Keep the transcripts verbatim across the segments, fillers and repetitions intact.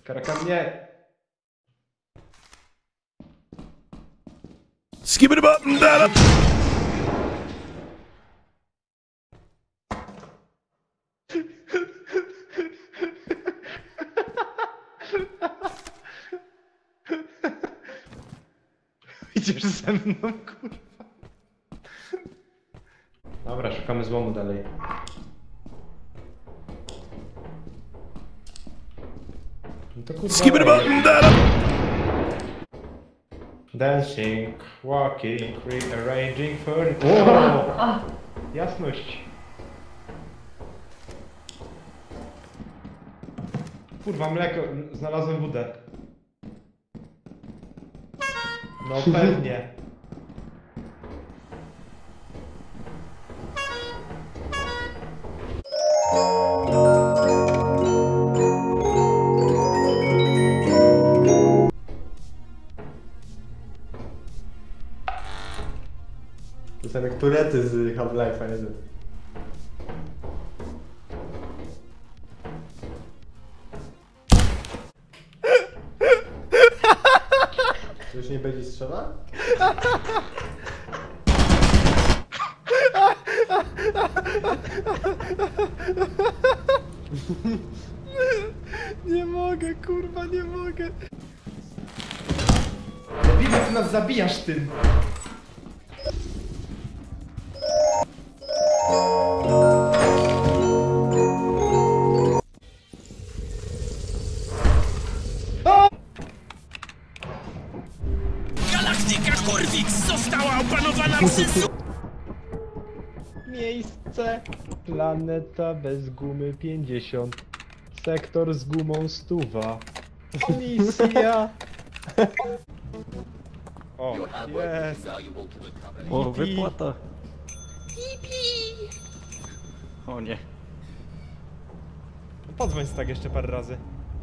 Karaka mnie! Skip it up, dada! Idziesz ze mną, kurwa. Dobra, szukamy złomu dalej. No to kurwa. Skip it up, dada! Dancing, walking, rearranging furniture. O! Jasność. Kurwa, mleko. Znalazłem wódę. No pewnie. To są jak turety z Half-Life'a, nie wiem. Czy już nie będzie strzela? Nie mogę, kurwa, nie mogę. Widzę, ty nas zabijasz tym. Galaktyka Corvix została opanowana przez... Miejsce. Planeta bez gumy pięćdziesiąt. Sektor z gumą stuwa. Misja. O, jest. O, wypłata. O nie. Podzwoń tak jeszcze parę razy.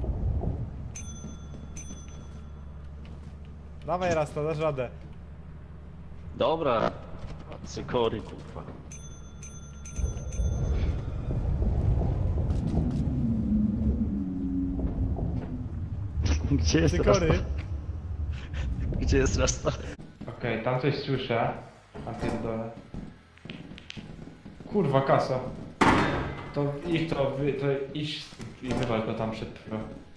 Dawaj raz, to dasz radę. Dobra. Cykory, kurwa. Gdzie jest Cykory. rasta? Gdzie jest rasta? Okej, okay, tam coś słyszę. Na pierdolę. Kurwa, kasa. To ich to, wy, to iść i wywal go tam przed chwilą.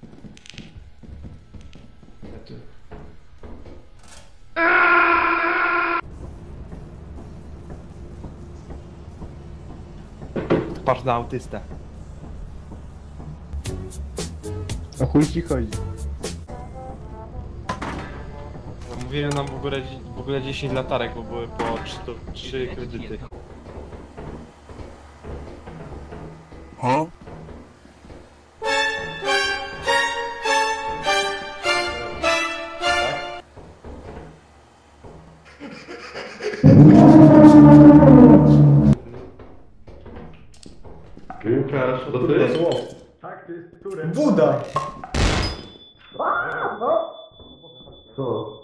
Ja tu. Patrz na autystę. O chuj ci chodzi? Mówiłem nam w ogóle, w ogóle dziesięć latarek, bo były po trzy kredyty. Huh? Łukasz, to ty? Tak, to jest turem. Buda! Co?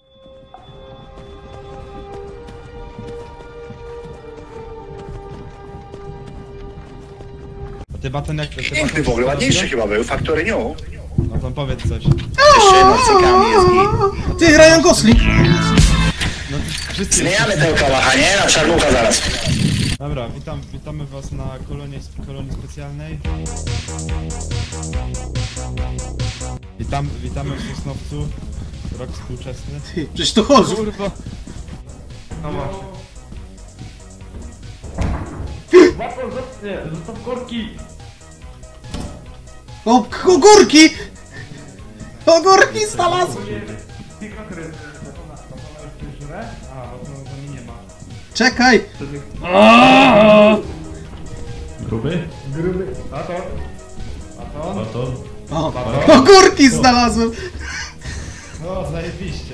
A ty baton jak... Piękny w ogóle, ładniejszy chyba był, Factory New. No to powiedz coś. Jeszcze nocykami jest git. Ty, Ryan Gosling! No wszyscy... Zmieniamy tego kałacha, nie? Na czarnucha zaraz. Dobra, witam, witamy was na kolonie, kolonii specjalnej. Witam, witamy w Sosnowcu. Rok współczesny. Ty, przecież to chodzi! Kurwa! No właśnie. Baton, zostań! Zostaw korki! O, ogórki! Ogórki znalazłem! A, bo to mi nie ma. Czekaj! Gruby? Gruby. Baton. Baton. Baton. O, Baton. ogórki znalazłem! No, zajebiście.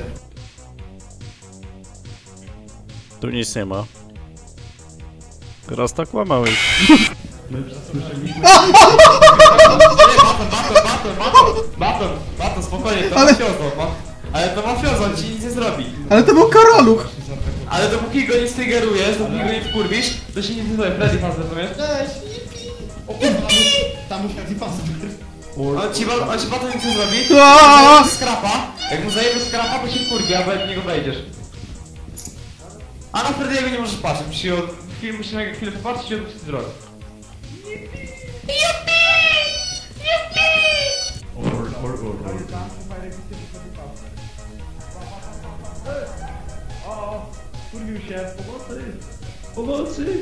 Tu nic nie ma. Teraz tak kłamałeś. Słyszeliśmy. Baton, baton, baton, baton, baton, baton, spokojnie, to Ale- mafiozo, ma... Ale to mafiozo, on ci nic nie zrobi. Ale to był karaluch! Ale dopóki go nie stygerujesz, dopóki go nie wkurwisz, to się nic nie zrobi. Freddy Fazbear, to jest? Cześć, Yipi! O kurwa, tam już Freddy Fazbear. On ci, ba- on ci baton nie chce zrobić? Aaaa! Zajebie skrapa. Jak mu zajebie skrapa, to się wkurwi, a w niego wejdziesz. A na Freddy'ego nie możesz patrzeć, musisz ją... Film musisz na chwilę popatrzeć i odwrócić wzrok. Or, or, or, or. O, kurwił się, pomocy! Pomocy!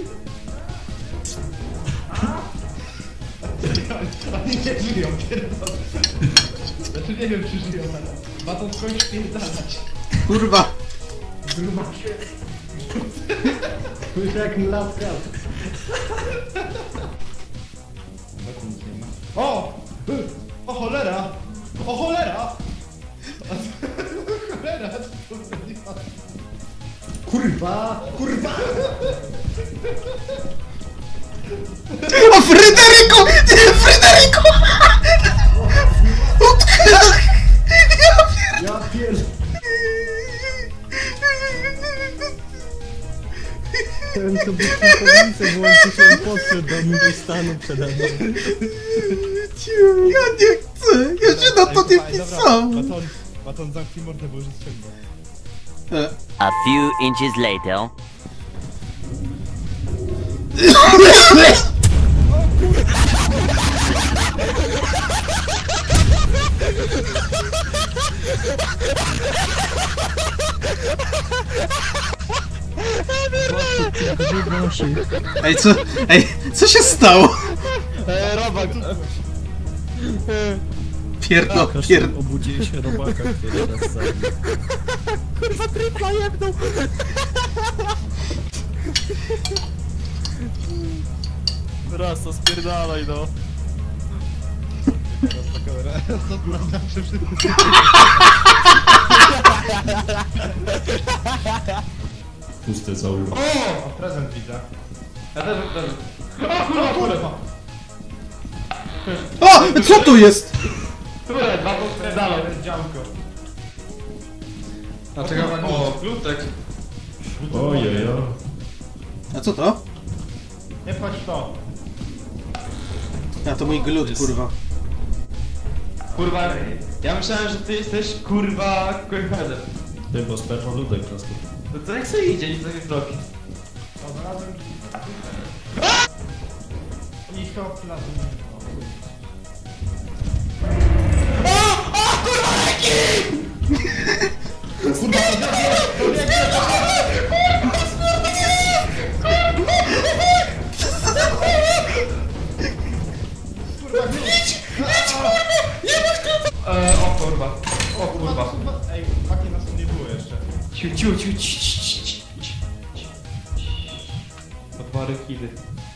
Oni nie żyją, pierdolę. Znaczy nie wiem, czy żyją, ale baton skończy pierdalać. Kurwa! Gruba. Słyszę jak mlaska. Baton nic nie ma. O! O cholera! O cholera! Cholera! Co to zrobiła? Kurwa! Kurwa! O Fryderyku! Nie, Fryderyku! Ja pier... Ten co by przypomnicy włączył się podszedł do mnie i stanął przede mną. Ja nie chcę! Ja się na to nie pisałem! Baton, baton zamknij mordę, bo już jest ciemno. E. A few inches later. Ej, co? Ej, co się stało? Eee, robak! Pierdo, pierdo. Obudził się robaka, który nas zabił. Kurwa, tripla jebnął! Raz, to spierdalaj no. Co prawda, że wszyscy... Puste cały. O! Prezent widzę. Ja też mam prezent. O kurwa, kurwa! O! Co tu jest? Które? Baton sprzedalo. Działko. Dlaczego? O, glutek. Ojej, A co to? nie wchodź w to. A to mój glut, kurwa. Kurwa, ja myślałem, że ty jesteś kurwa końfedem. Ty, bo sperma ludek prosto. No to jak sobie idzie, nic nie zrobi. I to plazmy. Eee, o kurwa. O kurwa. Ej, paki nas tu nie było jeszcze. Ciu, ciu, ciu, ci, ci, ci, ci, ci, ci. To dwa rykidy.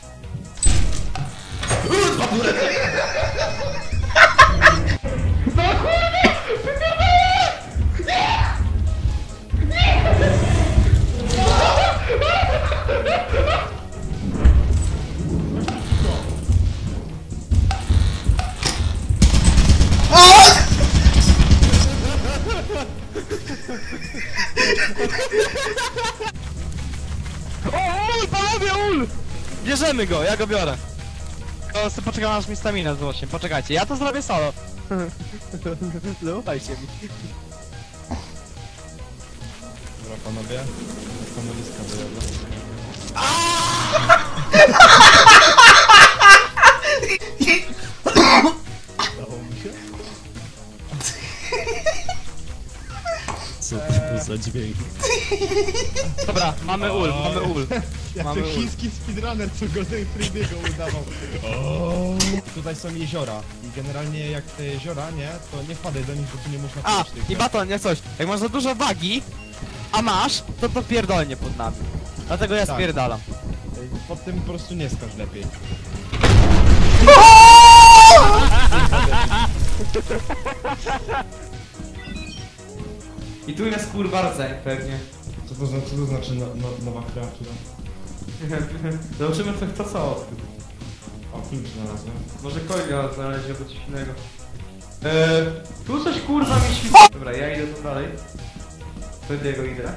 O, ul, panowie, ul! Bierzemy go, ja go biorę. To sobie poczekam aż mi stamina wzrośnie, poczekajcie, ja to zrobię solo. Zaufajcie mi. Dobra, panowie. Stanowiska bojowe. Udało mi się? Co to był za dźwięk? Dobra, mamy ul, mamy ul. Jak Mamy ten ul. chiński speedrunner, co Golden Freddy'ego udawał. Tutaj są jeziora i generalnie jak te jeziora, nie, to nie wpadaj do nich, bo tu nie można A, przejść tych. i baton, nie coś. Jak masz za dużo wagi, a masz, to to pierdolnie pod nami. Dlatego ja Tak. spierdalam. Ej, pod tym po prostu nie skacz lepiej. I tu jest kurwa rdzeń pewnie. Co to, zna- co to znaczy no, no, nowa kreatura? Zobaczymy co kto co odkrył. O, klucz znalazłem. Może kolega znaleźć albo coś innego. Eee, tu coś kurwa mi świeci. Dobra, ja idę tu dalej. Freddy'ego idę.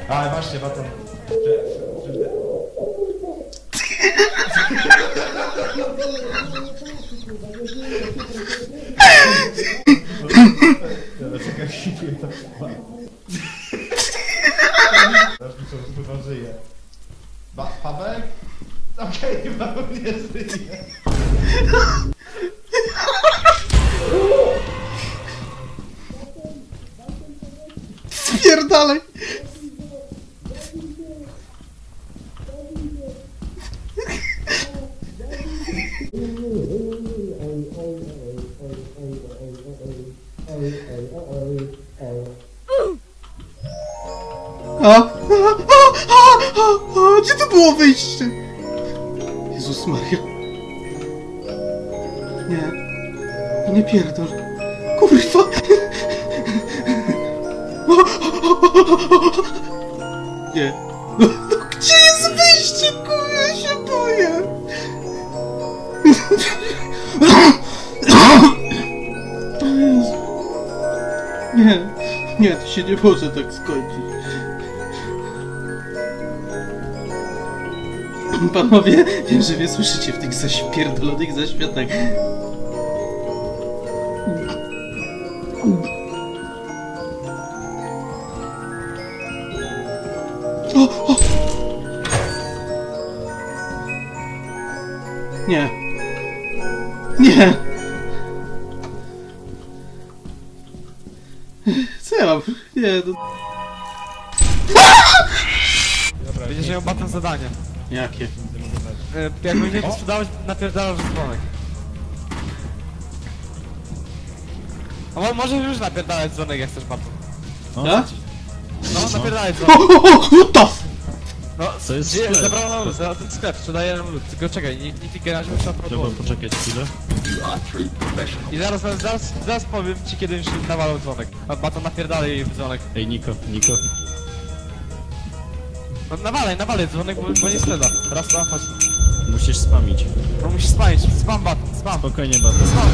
A właśnie, baton. Dobra, czekaj, hituję to chyba. Zaraz mi to chyba żyje. Ba, Paweł? Okej, okay, Paweł nie żyje. Spierdalaj! A, a, a, a, a, gdzie to było wyjście? Jezus Maria. Nie. Nie pierdol. Kurwa. Nie. No, no gdzie jest wyjście? Kurwa, ja się boję. Jezu. Nie. Nie, to się nie może tak skończyć. Panowie, wiem, że mnie słyszycie w tych zaśpierdolonych zaświatach. O, o. Nie. Nie. Co ja mam? Nie, no... Będziesz miał baton zadanie. Jakie? E, jak będziesz to sprzedawać, napierdalasz dzwonek. A mo możesz już napierdalać dzwonek, jak chcesz baton. Tak? No, napierdalać O, dzwonek. o, o, what the f... No, Co jest gdzie- sklep? Zabrano nam lód, za ten sklep, sprzedaję nam lód. Tylko czekaj, nie, nie klikaj na ziemię, trzeba Trzeba podłożyć. poczekać chwilę. I zaraz, zaraz, zaraz powiem ci, kiedy już nawalał dzwonek. A baton napierdalaj w dzwonek. Ej, Niko, Niko. No nawalaj, nawalaj dzwonek, bo, bo nie sprzeda. Raz to, chodź. Musisz spamić. No musisz spamić, spam baton, spam. Spokojnie, Baton. Spam.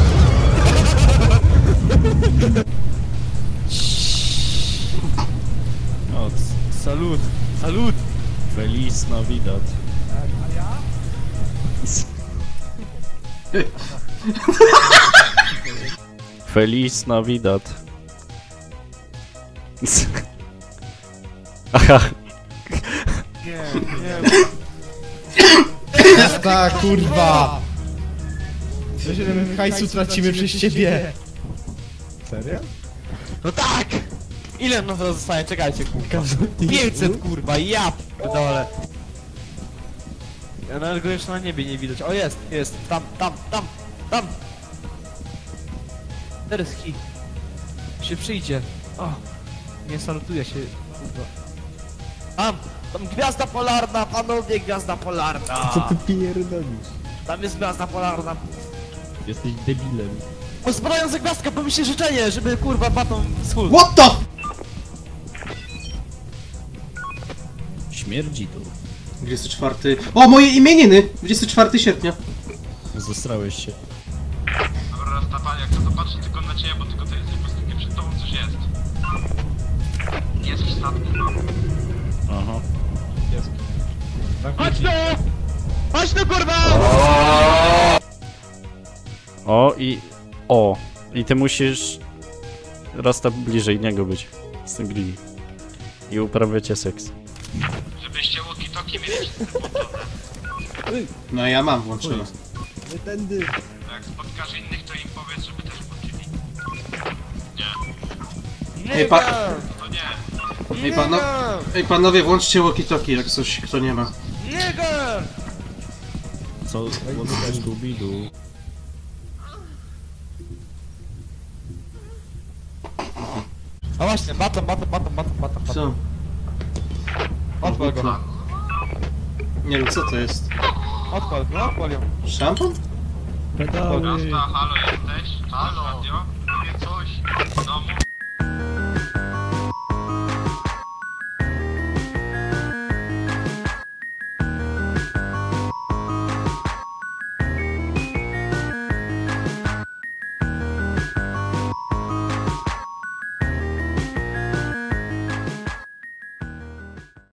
O, Salut, salut. Feliz Navidad. Feliz Navidad. Aha. Nie, nie. Ta kurwa! My hajsu tracimy przez ciebie! Serio? No tak! Ile no to zostaje? Czekajcie, kurwa. pięćset, kurwa, ja p***dolę. Ja nawet go jeszcze na niebie nie widać. O, jest, jest. Tam, tam, tam, tam! Teraz hi. Się przyjdzie. O! Nie salutuje się, kurwa. Tam! Tam gwiazda polarna, panowie, gwiazda polarna! Co ty pierdolisz? Tam jest gwiazda polarna. Jesteś debilem. Pozbrająca gwiazdka, pomyślcie życzenie, żeby kurwa baton schudł. What the f... Śmierdzi tu. dwudziestego czwartego... O, moje imieniny! dwudziestego czwartego sierpnia. Zestrałeś się. Dobra, Stefan, jak to zobaczę tylko na ciebie, bo tylko to jesteś po prostu przed tobą coś jest. Jest w statku. Aha. Chodź tu! Chodź tu, kurwa! O i... O! I ty musisz... Rasta bliżej niego być. Z tym greedy. I uprawiacie seks. Żebyście walkie-talkie mieli No ja mam włączone. jak spotkasz innych, to im powiedz, żeby też włączyli. Nie. Ej, pa... To nie. Ej, pano... Ej panowie, włączcie walkie-talkie, jak coś kto nie ma. Nigger! Co? What's Scooby-Doo? A właśnie, baton, baton, baton, baton, baton, baton. Co? Odpal go. Nie wiem, co to jest. Odpal go, odpal ją. Szampon? Pedały! Rasta, halo jesteś? Halo. Radio? Mówię coś. No mów